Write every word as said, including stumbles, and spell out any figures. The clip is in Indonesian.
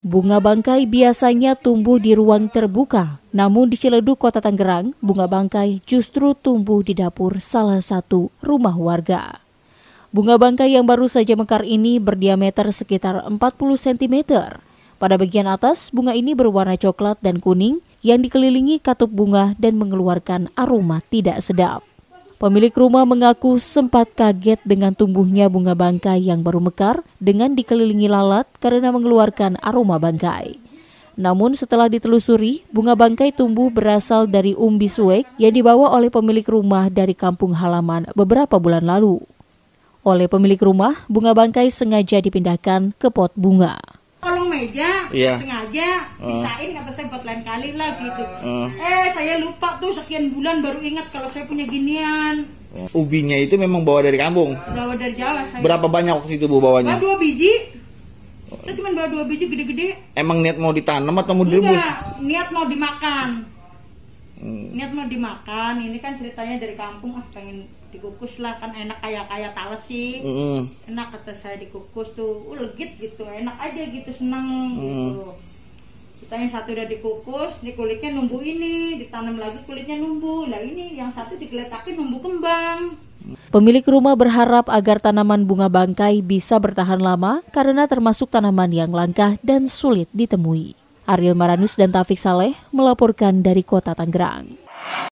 Bunga bangkai biasanya tumbuh di ruang terbuka, namun di Ciledug, Kota Tangerang, bunga bangkai justru tumbuh di dapur salah satu rumah warga. Bunga bangkai yang baru saja mekar ini berdiameter sekitar empat puluh sentimeter. Pada bagian atas, bunga ini berwarna coklat dan kuning yang dikelilingi katup bunga dan mengeluarkan aroma tidak sedap. Pemilik rumah mengaku sempat kaget dengan tumbuhnya bunga bangkai yang baru mekar dengan dikelilingi lalat karena mengeluarkan aroma bangkai. Namun setelah ditelusuri, bunga bangkai tumbuh berasal dari umbi suwek yang dibawa oleh pemilik rumah dari kampung halaman beberapa bulan lalu. Oleh pemilik rumah, bunga bangkai sengaja dipindahkan ke pot bunga. Kolong meja, iya. sengaja sisain kata saya buat lain kali lah gitu. Uh. Eh saya lupa tuh sekian bulan baru ingat kalau saya punya ginian. Ubinya itu memang bawa dari kampung? Bawa dari Jawa saya. Berapa banyak waktu itu Bu bawanya? Bawa dua biji. Saya cuma bawa dua biji gede-gede. Emang niat mau ditanam atau mau direbus? Enggak, niat mau dimakan. Hmm. Niat mau dimakan, ini kan ceritanya dari kampung, ah pengen dikukus lah, kan enak kayak kayak tales sih. Mm. Enak kata saya dikukus tuh, uh, legit gitu, enak aja gitu, senang mm. gitu. Kita yang satu udah dikukus, nih kulitnya numbuh ini, ditanam lagi kulitnya numbuh. Lah ini yang satu digeletakin numbuh kembang. Pemilik rumah berharap agar tanaman bunga bangkai bisa bertahan lama karena termasuk tanaman yang langka dan sulit ditemui. Ariel Maranus dan Taufik Saleh melaporkan dari Kota Tangerang.